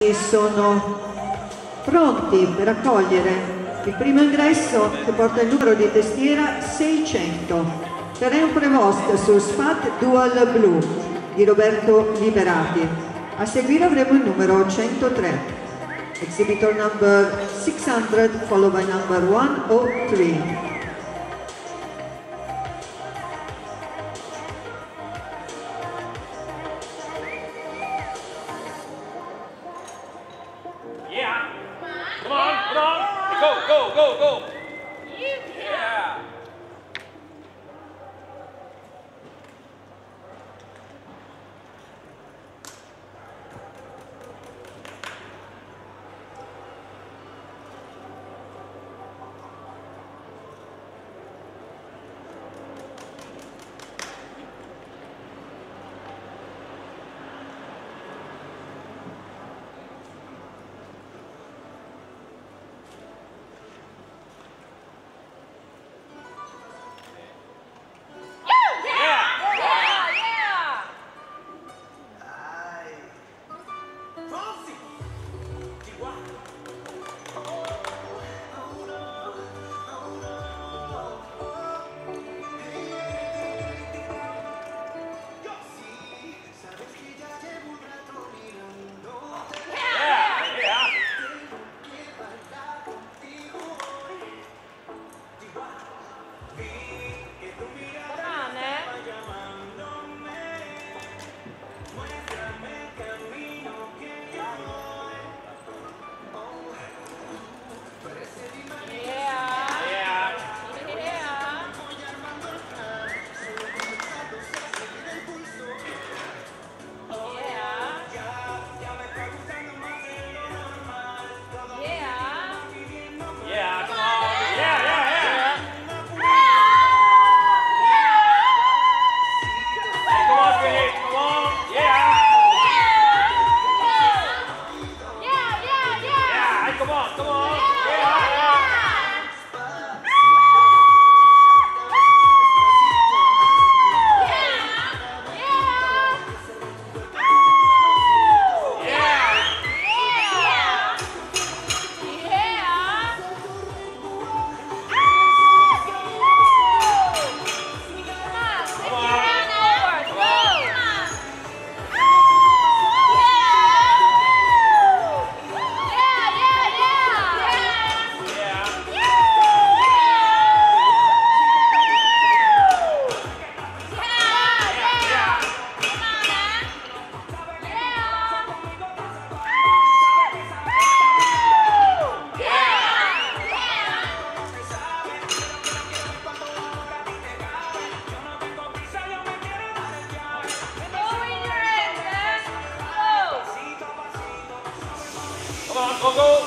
Sono pronti per accogliere il primo ingresso che porta il numero di testiera 600, Terrain Prevost su Sfat Dual Blue di Roberto Liberati. A seguire avremo il numero 103, Exhibitor number 600 followed by number 103. Yeah. Come on, come on. Go, go, go, go. Yeah. Come on, go, go.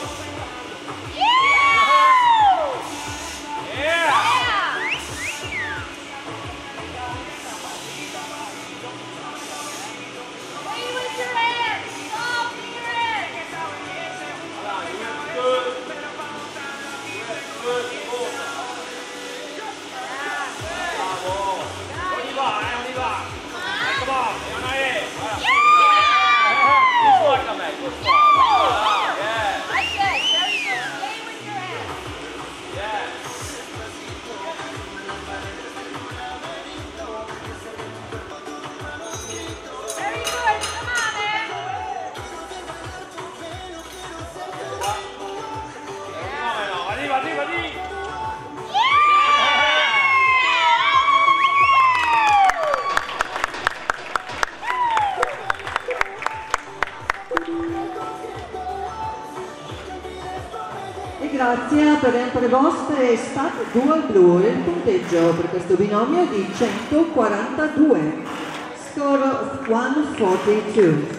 E grazie a Terrain Prevost e Sfat Dual Blue, il punteggio per questo binomio è di 142, score 142.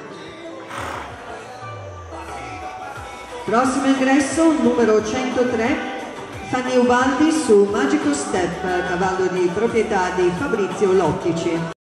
Prossimo ingresso, numero 103, Fanny Ubaldi su Magico Step, cavallo di proprietà di Fabrizio Lottici.